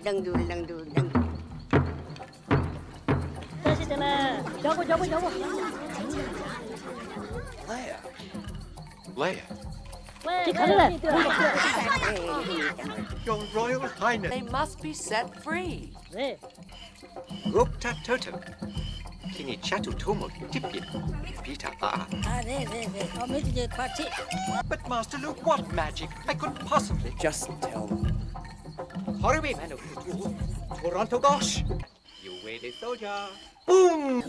Leia. Your Royal Highness. They must be set free. Gupta Toto. Kini Chatu Tomo Tipi. Peter Ah. But Master Luke, what magic? I couldn't possibly. Just tell them. Hurry, Manu. Toronto Gosh. You waited, soldier. Boom!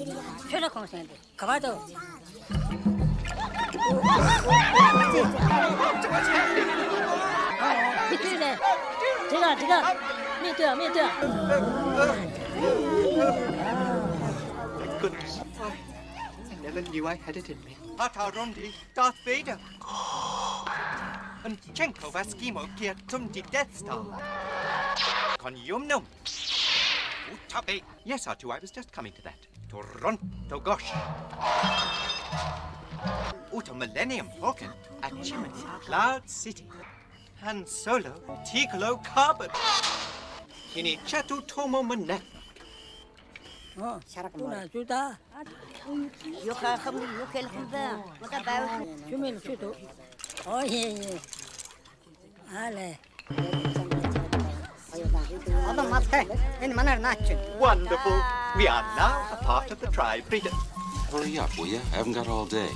Goodness. I never knew I had it in me. Atarundi, Darth Vader. And Chenko Vaskimo Kiatumdi Death Star. Konyumnum. Utabe. Yes, R2, I was just coming to that. Toronto Gosh. Uta Millennium Falcon at Chimney Cloud City. Han Solo, Ticolo Carbon. Kini Chatu Tomo Manef. Wonderful. We are now a part of the tribe, Peter. Hurry up, will you? I haven't got all day.